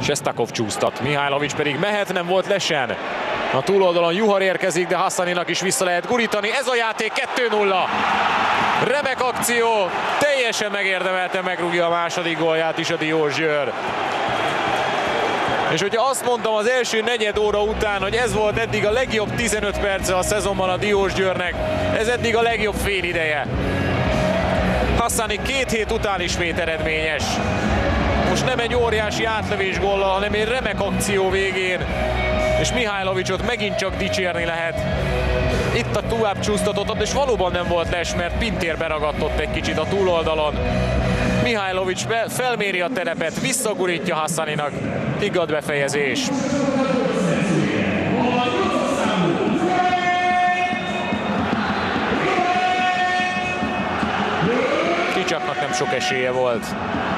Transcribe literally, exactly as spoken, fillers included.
Csesztakov csúsztat, Mihajlovics pedig mehet, nem volt lesen. A túloldalon Juhar érkezik, de Hassaninak is vissza lehet gurítani. Ez a játék kettő nulla. Remek akció, teljesen megérdemelte, megrúgja a második gólját is a Diósgyőr. És hogyha azt mondtam az első negyed óra után, hogy ez volt eddig a legjobb tizenöt perce a szezonban a Diósgyőrnek, ez eddig a legjobb fél ideje. Hassani két hét után ismét eredményes. Most nem egy óriási átlövés góllal, hanem egy remek akció végén. És Mihajlovicsot megint csak dicsérni lehet. Itt a tovább csúsztatott, és valóban nem volt les, mert Pintér beragadtott egy kicsit a túloldalon. Mihajlovics felméri a terepet, visszagurítja Hassaninak. Higgadt befejezés. Kicsaknak nem sok esélye volt.